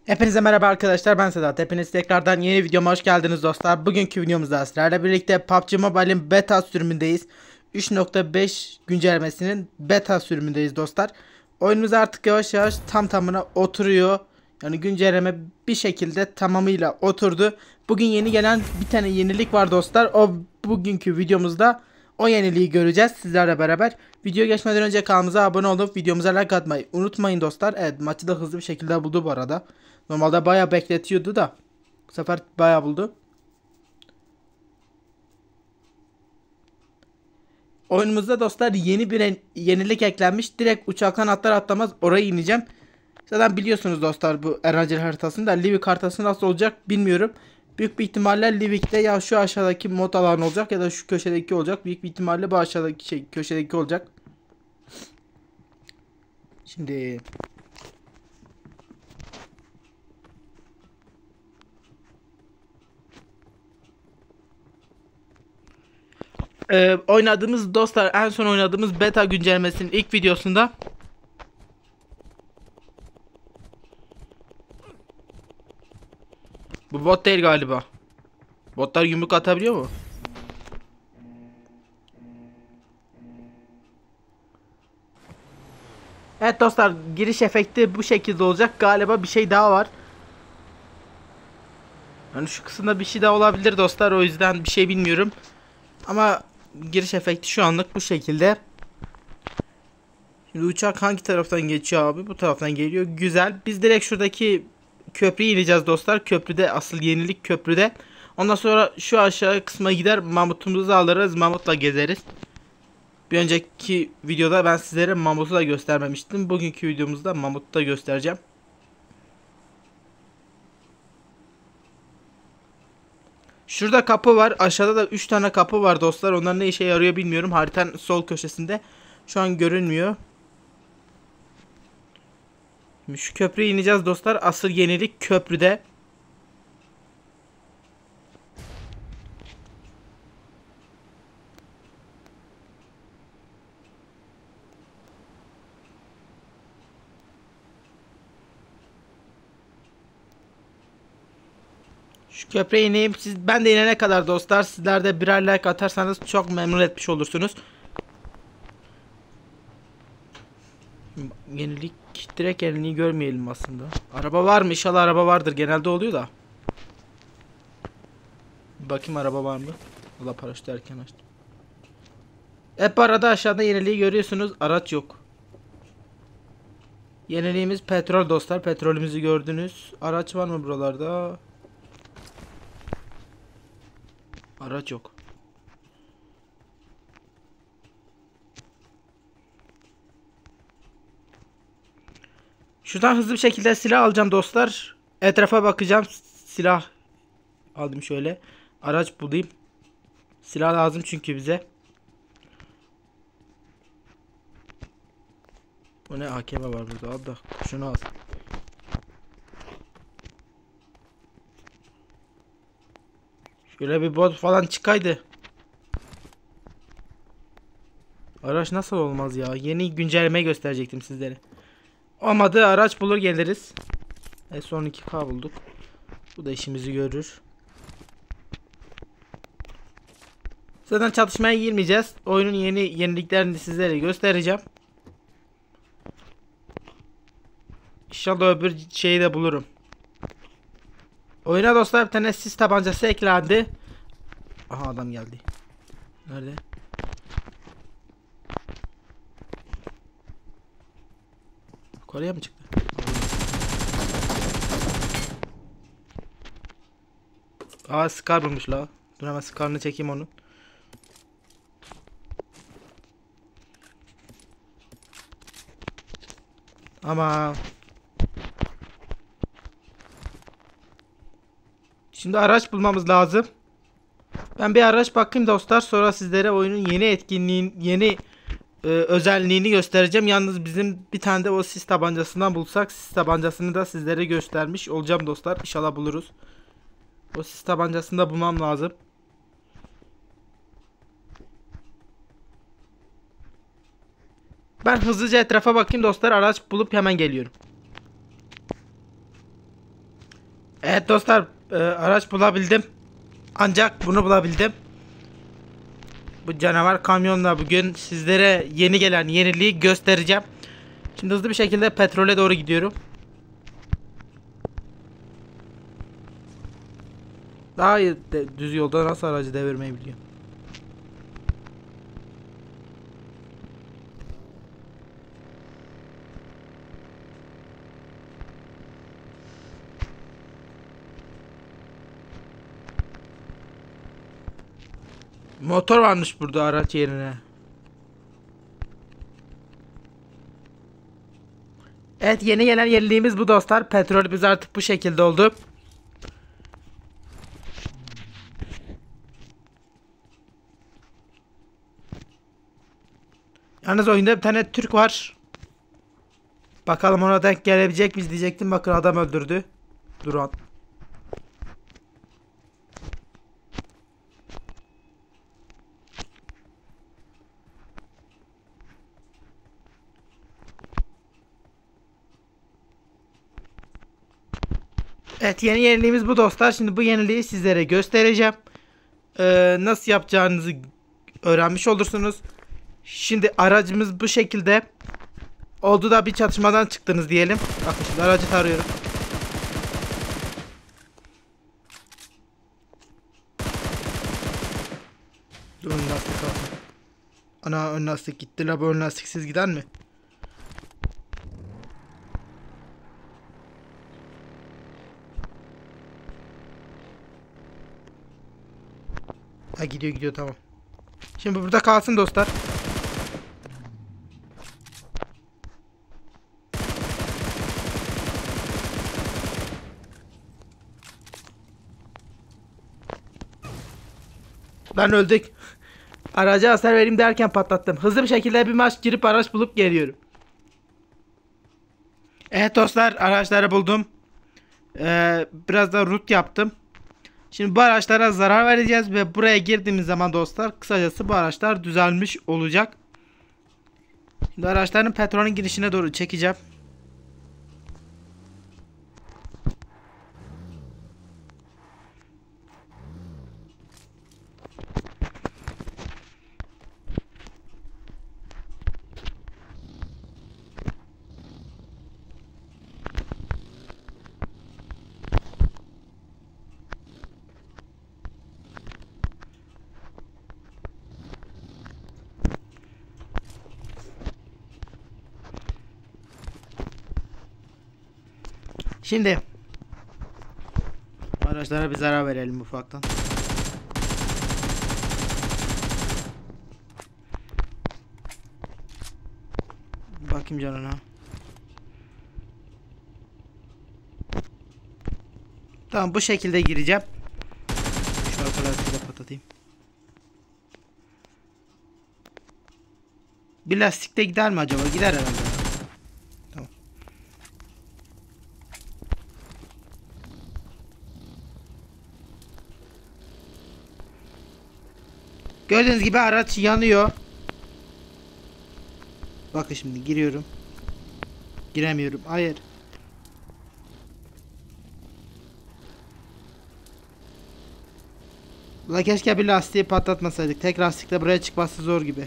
Hepinize merhaba arkadaşlar, ben Sedat. Hepiniz tekrardan yeni videoma hoş geldiniz dostlar. Bugünkü videomuzda sizlerle birlikte PUBG Mobile'in beta sürümündeyiz. 3.5 güncellemesinin beta sürümündeyiz dostlar. Oyunumuz artık yavaş yavaş tam tamına oturuyor. Yani güncelleme bir şekilde tamamıyla oturdu. Bugün yeni gelen bir tane yenilik var dostlar. Bugünkü videomuzda o yeniliği göreceğiz sizlerle beraber. Video geçmeden önce kanalımıza abone olup videomuza like atmayı unutmayın dostlar. Evet, maçı da hızlı bir şekilde buldu bu arada. Normalde bayağı bekletiyordu da bu sefer bayağı buldu. Oyunumuzda dostlar yeni bir yenilik eklenmiş. Direkt uçaktan atlar atlamaz oraya ineceğim. Zaten biliyorsunuz dostlar, bu Erencil haritasında Livik haritası nasıl olacak bilmiyorum. Büyük bir ihtimalle Livik'te ya şu aşağıdaki mod alanı olacak ya da şu köşedeki olacak. Büyük bir ihtimalle bu aşağıdaki köşedeki olacak. Şimdi oynadığımız dostlar, en son oynadığımız beta güncellemesinin ilk videosunda bu bot değil galiba. Botlar yumruk atabiliyor mu? Evet dostlar, giriş efekti bu şekilde olacak. Galiba bir şey daha var. Yani şu kısımda bir şey daha olabilir dostlar, o yüzden bir şey bilmiyorum. Ama giriş efekti şu anlık bu şekilde. Şimdi uçak hangi taraftan geçiyor abi? Bu taraftan geliyor. Güzel. Biz direkt şuradaki köprüye ineceğiz dostlar. Köprüde asıl yenilik köprüde. Ondan sonra şu aşağı kısma gider mamutumuzu alırız. Mamutla gezeriz. Bir önceki videoda ben sizlere mamutu da göstermemiştim. Bugünkü videomuzda mamutu da göstereceğim. Şurada kapı var. Aşağıda da 3 tane kapı var dostlar. Onlar ne işe yarıyor bilmiyorum. Haritanın sol köşesinde. Şu an görünmüyor. Şimdi şu köprüye ineceğiz dostlar. Asıl yenilik köprüde. Şu köprüye ineyim. Ben de inene kadar dostlar, sizler de birer like atarsanız çok memnun etmiş olursunuz. Yenilik, direkt yeniliği görmeyelim aslında. Araba var mı? İnşallah araba vardır. Genelde oluyor da. Bakayım araba var mı? Allah, paraşütü erken açtım. Hep arada aşağıda yeniliği görüyorsunuz. Araç yok. Yeniliğimiz petrol dostlar. Petrolümüzü gördünüz. Araç var mı buralarda? Araç yok. Şuradan hızlı bir şekilde silah alacağım dostlar. Etrafa bakacağım. Silah aldım şöyle. Araç bulayım. Silah lazım çünkü bize. Bu ne, AKM var burada. Al da şunu al. Şöyle bir bot falan çıkaydı. Araç nasıl olmaz ya? Yeni güncelleme gösterecektim sizlere. Olmadı, araç bulur geliriz. Son 2K bulduk. Bu da işimizi görür. Zaten çatışmaya girmeyeceğiz. Oyunun yeniliklerini sizlere göstereceğim. İnşallah öbür şeyi de bulurum. Oyuna dostlar bir tane sis tabancası eklendi. Aha, adam geldi. Nerede? Kore'ye mi çıktı? Aa, Scar bulmuş la. Dur hemen Scar'ını çekeyim onun. Ama şimdi araç bulmamız lazım. Ben bir araç bakayım dostlar, sonra sizlere oyunun yeni etkinliğin özelliğini göstereceğim. Yalnız bizim bir tane de o sis tabancasından bulsak, sis tabancasını da sizlere göstermiş olacağım dostlar. İnşallah buluruz. O sis tabancasını da bulmam lazım. Ben hızlıca etrafa bakayım dostlar. Araç bulup hemen geliyorum. Evet dostlar, araç bulabildim. Ancak bunu bulabildim. Bu canavar kamyonla bugün sizlere yeni gelen yeniliği göstereceğim. Şimdi hızlı bir şekilde petrole doğru gidiyorum. Daha iyi düz yolda nasıl aracı devirmeyi biliyor. Motor varmış burada araç yerine. Evet, yeni gelen yeniliğimiz bu dostlar. Petrolümüz artık bu şekilde oldu. Yalnız oyunda bir tane Türk var. Bakalım ona denk gelebilecek miyiz diyecektim. Bakın adam öldürdü. Duran. Evet, yeni yeniliğimiz bu dostlar. Şimdi bu yeniliği sizlere göstereceğim. Nasıl yapacağınızı öğrenmiş olursunuz. Şimdi aracımız bu şekilde. Oldu da bir çatışmadan çıktınız diyelim. Bakın şimdi aracı tarıyorum. Dur, ön lastik aldım. Ana, ön lastik gitti la, bu ön lastiksiz giden mi? Ha, gidiyor tamam. Şimdi burada kalsın dostlar. Ben öldük. Araca hasar vereyim derken patlattım. Hızlı bir şekilde bir maç girip araç bulup geliyorum. Evet dostlar, araçları buldum. Biraz da root yaptım. Şimdi bu araçlara zarar vereceğiz ve buraya girdiğimiz zaman dostlar, kısacası bu araçlar düzelmiş olacak. Şimdi araçların petrolün girişine doğru çekeceğim. Şimdi araçlara bir zarar verelim ufaktan. Bakayım canına. Tamam, bu şekilde gireceğim. Şu arka lastiği de patlatayım. Bir lastikte gider mi acaba? Gider herhalde. Tamam. Gördüğünüz gibi araç yanıyor. Bakın şimdi giriyorum. Giremiyorum. Hayır. La, keşke bir lastiği patlatmasaydık. Tek lastikle buraya çıkması zor gibi.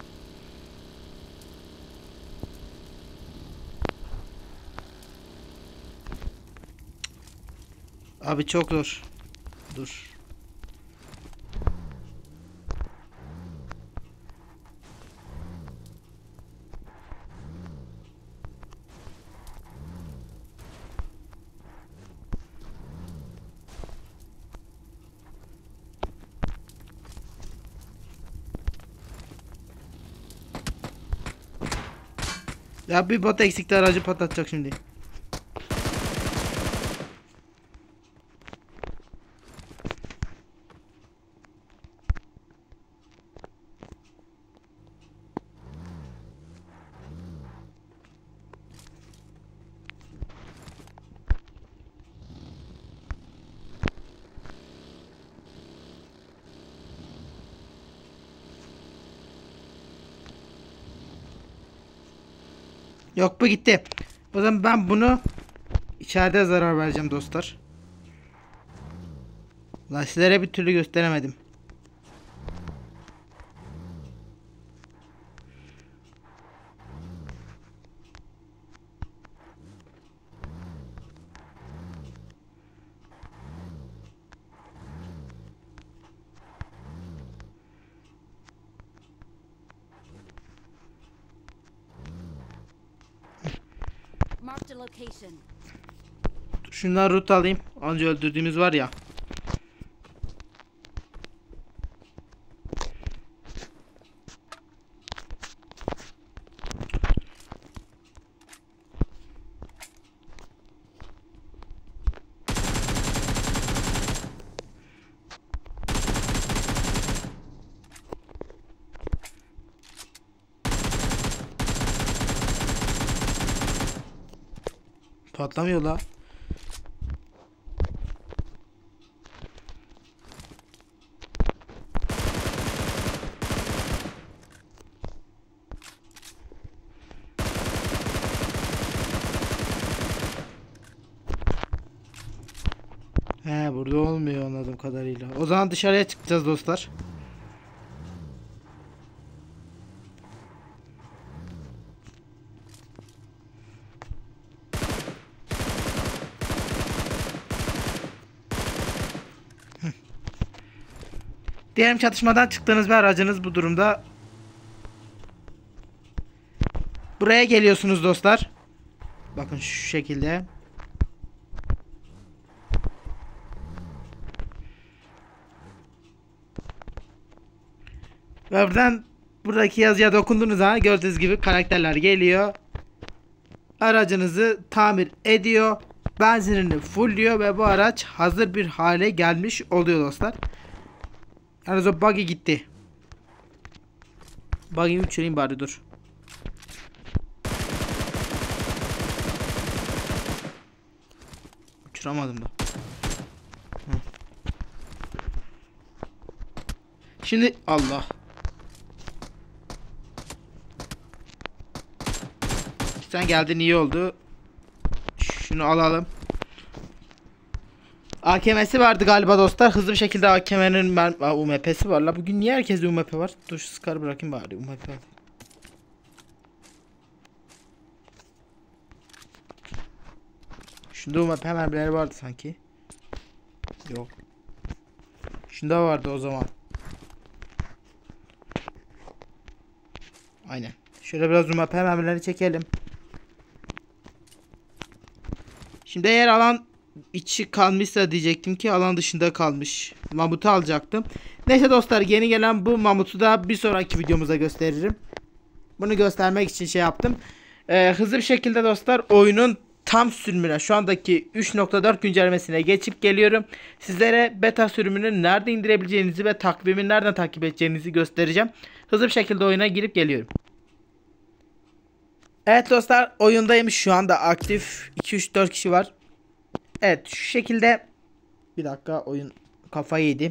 Abi çok zor. Dur. Ya bir bot eksikti, aracı patlatacak şimdi. Yok, bu gitti. O zaman ben bunu içeride zarar vereceğim dostlar. Lan sizlere bir türlü gösteremedim. Marked a location. Şundan root alayım. Önce öldürdüğümüz var ya. Patlamıyor la. He, burada olmuyor anladığım kadarıyla. O zaman dışarıya çıkacağız dostlar. Diyelim çatışmadan çıktığınız bir aracınız bu durumda. Buraya geliyorsunuz dostlar. Bakın şu şekilde. Ve buradan buradaki yazıya dokunduğunuz zaman gördüğünüz gibi karakterler geliyor. Aracınızı tamir ediyor. Benzinini fullliyor ve bu araç hazır bir hale gelmiş oluyor dostlar. Yalnız o buggy gitti. Buggy'yi uçurayım bari, dur. Uçuramadım da. Hı. Şimdi Allah. Sen geldin, iyi oldu. Şunu alalım. AKM'si vardı galiba dostlar. Hızlı bir şekilde AKM'nin UMP'si var. La bugün niye herkeste UMP var? Dur şu Scar'ı bırakayım bari. UMP var. Şunda UMP hemen bir vardı sanki. Yok. Şunda vardı o zaman. Aynen. Şöyle biraz UMP mermileri çekelim. Şimdi eğer alan içi kalmışsa diyecektim ki alan dışında kalmış. Mamutu alacaktım. Neyse dostlar, yeni gelen bu mamutu da bir sonraki videomuza gösteririm. Bunu göstermek için şey yaptım. Hızlı bir şekilde dostlar oyunun tam sürümüne, şu andaki 3.4 güncellemesine geçip geliyorum. Sizlere beta sürümünü nerede indirebileceğinizi ve takvimi nereden takip edeceğinizi göstereceğim. Hızlı bir şekilde oyuna girip geliyorum. Evet dostlar, oyundayım şu anda, aktif 2-3-4 kişi var. Evet, şu şekilde. Bir dakika, oyun kafayı yedi.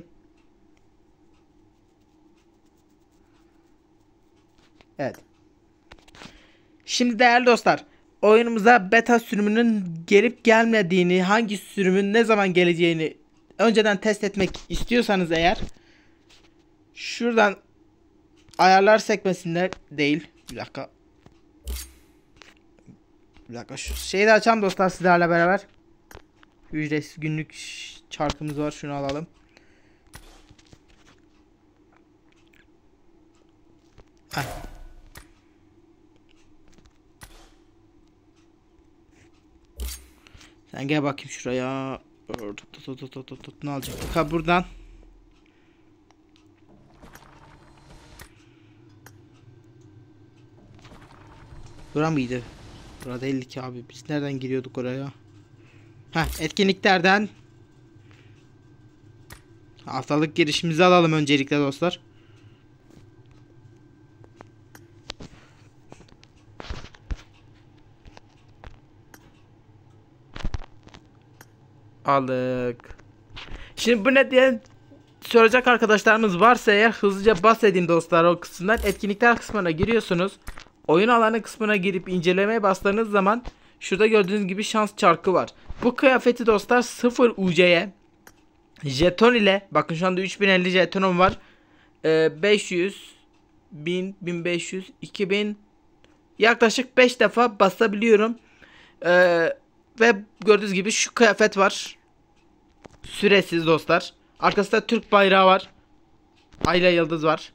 Evet. Şimdi değerli dostlar, oyunumuza beta sürümünün gelip gelmediğini, hangi sürümün ne zaman geleceğini önceden test etmek istiyorsanız eğer, şuradan ayarlar sekmesinde değil. Bir dakika. Şu şeyi de açalım dostlar sizlerle beraber. Ücretsiz günlük çarkımız var, şunu alalım. Heh. Sen gel bakayım şuraya. Ne alacaktık? Ha, buradan. Bura mıydı? Burada değildi ki abi. Biz nereden giriyorduk oraya? Heh, etkinliklerden haftalık girişimizi alalım öncelikle dostlar. Aldık. Şimdi bu ne diye soracak arkadaşlarımız varsa eğer, hızlıca bahsedeyim dostlar o kısımdan. Etkinlikler kısmına giriyorsunuz. Oyun alanı kısmına girip incelemeye bastığınız zaman şurada gördüğünüz gibi şans çarkı var. Bu kıyafeti dostlar 0 UC'ye Jeton ile bakın şu anda 3050 jetonum var. 500, 1000, 1500, 2000 yaklaşık 5 defa basabiliyorum. Ve gördüğünüz gibi şu kıyafet var. Süresiz dostlar. Arkasında Türk bayrağı var. Ayla yıldız var.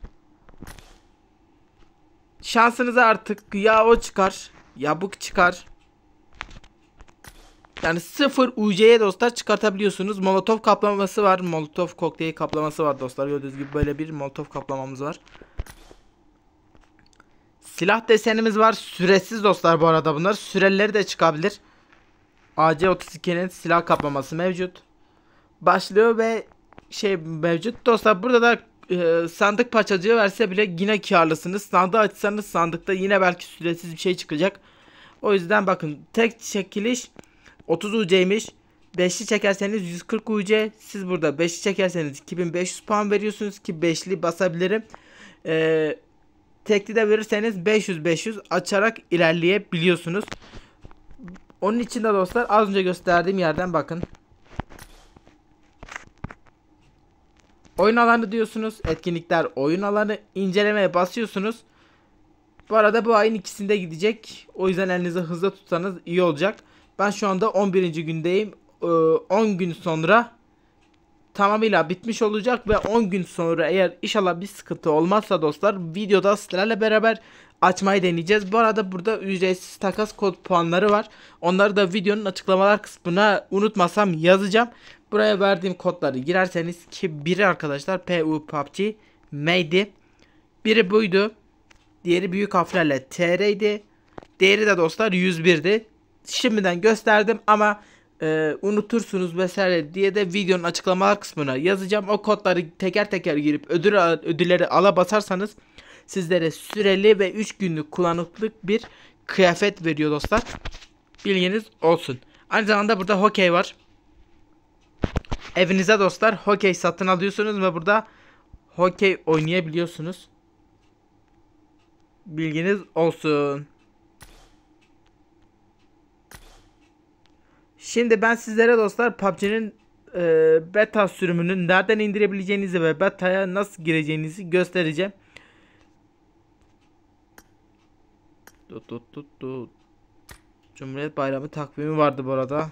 Şansınıza artık ya o çıkar ya bu çıkar. Yani 0 UC'ye dostlar çıkartabiliyorsunuz. Molotov kaplaması var. Molotov kokteyl kaplaması var dostlar. Gördüğünüz gibi böyle bir molotov kaplamamız var. Silah desenimiz var. Süresiz dostlar bu arada bunlar. Süreleri de çıkabilir. AC-32'nin silah kaplaması mevcut. Başlıyor ve şey mevcut. Dostlar burada da sandık parçacığı verse bile yine karlısınız. Sandığı açsanız sandıkta yine belki süresiz bir şey çıkacak. O yüzden bakın tek çekiliş 30 UC'ymiş. 5'li çekerseniz 140 UC. Siz burada 5'li çekerseniz 2500 puan veriyorsunuz ki 5'li basabilirim. Tekli de verirseniz 500 açarak ilerleyebiliyorsunuz. Onun için de dostlar az önce gösterdiğim yerden bakın. Oyun alanı diyorsunuz. Etkinlikler oyun alanı incelemeye basıyorsunuz. Bu arada bu ayın ikisinde gidecek. O yüzden elinizi hızlı tutsanız iyi olacak. Ben şu anda 11. gündeyim. 10 gün sonra tamamıyla bitmiş olacak ve 10 gün sonra eğer inşallah bir sıkıntı olmazsa dostlar videoda sizlerle beraber açmayı deneyeceğiz. Bu arada burada ücretsiz takas kod puanları var. Onları da videonun açıklamalar kısmına unutmasam yazacağım. Buraya verdiğim kodları girerseniz ki biri arkadaşlar PUBG Made. Biri buydu. Diğeri büyük harflerle TR'ydi. Değeri de dostlar 101'di. Şimdiden gösterdim ama unutursunuz vesaire diye de videonun açıklamalar kısmına yazacağım. O kodları teker teker girip ödülleri ala basarsanız sizlere süreli ve 3 günlük kullanıklık bir kıyafet veriyor dostlar. Bilginiz olsun. Aynı zamanda burada hokey var. Evinize dostlar hokey satın alıyorsunuz ve burada hokey oynayabiliyorsunuz. Bilginiz olsun. Şimdi ben sizlere dostlar PUBG'nin beta sürümünün nereden indirebileceğinizi ve beta'ya nasıl gireceğinizi göstereceğim. Cumhuriyet Bayramı takvimi vardı bu arada.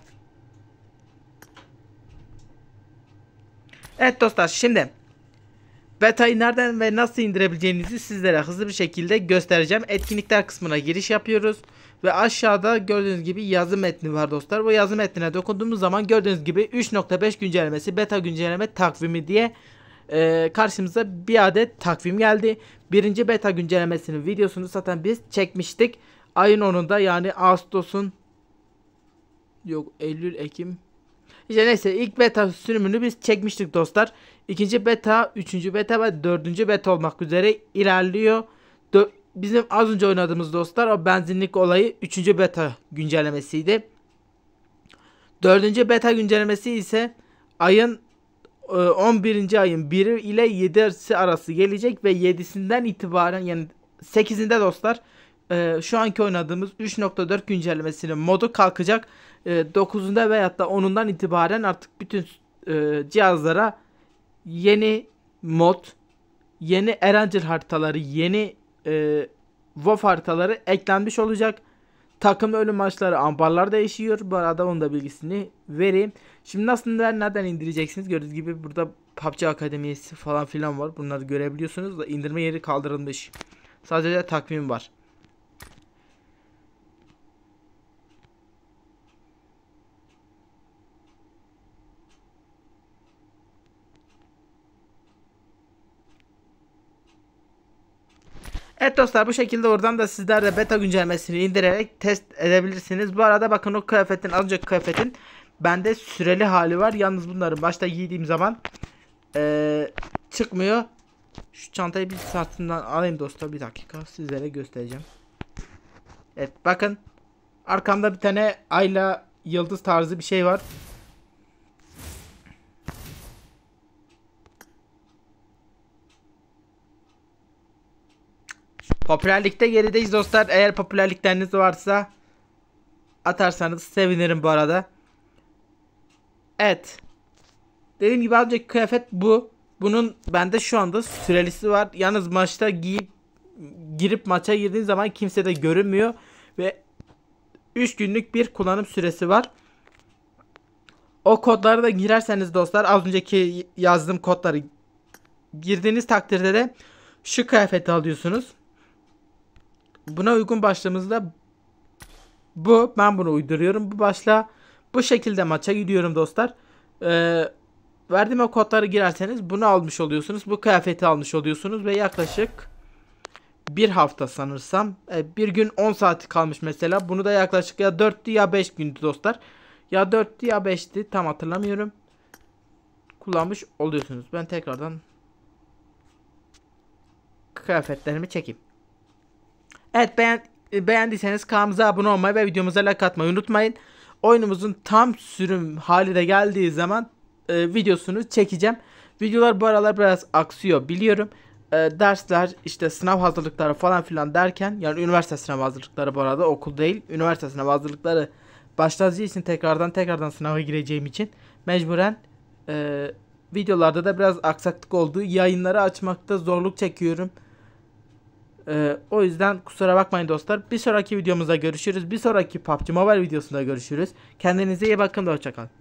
Evet dostlar, şimdi beta'yı nereden ve nasıl indirebileceğinizi sizlere hızlı bir şekilde göstereceğim. Etkinlikler kısmına giriş yapıyoruz. Ve aşağıda gördüğünüz gibi yazı metni var dostlar. Bu yazı metnine dokunduğumuz zaman gördüğünüz gibi 3.5 güncellemesi beta güncelleme takvimi diye karşımıza bir adet takvim geldi. Birinci beta güncellemesinin videosunu zaten biz çekmiştik. Ayın 10'unda yani Ağustos'un Eylül, Ekim. İşte neyse ilk beta sürümünü biz çekmiştik dostlar. İkinci beta, üçüncü beta ve dördüncü beta olmak üzere ilerliyor. Bizim az önce oynadığımız dostlar o benzinlik olayı 3. beta güncellemesiydi. 4. beta güncellemesi ise ayın 11. ayın 1'i ile 7'si arası gelecek ve 7'sinden itibaren yani 8'inde dostlar şu anki oynadığımız 3.4 güncellemesinin modu kalkacak. 9'unda veyahut da 10'undan itibaren artık bütün cihazlara yeni mod, yeni Erangel haritaları, yeni WoW haritaları eklenmiş olacak. Takım ölüm maçları, ambarlar değişiyor. Bu arada onun da bilgisini vereyim. Şimdi nasıl nereden indireceksiniz? Gördüğünüz gibi burada PUBG Akademisi falan filan var. Bunları görebiliyorsunuz da indirme yeri kaldırılmış. Sadece takvim var. Evet dostlar, bu şekilde oradan da sizler de beta güncellemesini indirerek test edebilirsiniz. Bu arada bakın o kıyafetin, az önceki kıyafetin bende süreli hali var. Yalnız bunları başta giydiğim zaman çıkmıyor. Şu çantayı bir sırtından alayım dostlar, bir dakika sizlere göstereceğim. Evet bakın arkamda bir tane ayla yıldız tarzı bir şey var. Popülerlikte gerideyiz dostlar. Eğer popülerlikleriniz varsa atarsanız sevinirim bu arada. Evet. Dediğim gibi az önceki kıyafet bu. Bunun bende şu anda sürelisi var. Yalnız maçta girip maça girdiğin zaman kimse de görünmüyor. Ve 3 günlük bir kullanım süresi var. O kodları da girerseniz dostlar, az önceki yazdığım kodları girdiğiniz takdirde de şu kıyafeti alıyorsunuz. Buna uygun başlığımızda bu. Ben bunu uyduruyorum. Bu başlığa bu şekilde maça gidiyorum dostlar. Verdiğim o kodları girerseniz bunu almış oluyorsunuz. Bu kıyafeti almış oluyorsunuz ve yaklaşık bir hafta sanırsam. Bir gün 10 saati kalmış mesela. Bunu da yaklaşık ya 4'tü ya 5 gündü dostlar. Ya 4'tü ya 5'ti, tam hatırlamıyorum. Kullanmış oluyorsunuz. Ben tekrardan kıyafetlerimi çekeyim. Evet, beğendiyseniz kanalımıza abone olmayı ve videomuza like atmayı unutmayın. Oyunumuzun tam sürüm hali de geldiği zaman videosunu çekeceğim. Videolar bu aralar biraz aksıyor biliyorum. Dersler, işte sınav hazırlıkları falan filan derken, yani üniversite sınav hazırlıkları, bu arada okul değil, üniversite sınav hazırlıkları başladığı için tekrardan sınava gireceğim için mecburen videolarda da biraz aksaklık olduğu, yayınları açmakta zorluk çekiyorum. O yüzden kusura bakmayın dostlar. Bir sonraki videomuzda görüşürüz. Bir sonraki PUBG Mobile videosunda görüşürüz. Kendinize iyi bakın da hoşçakalın.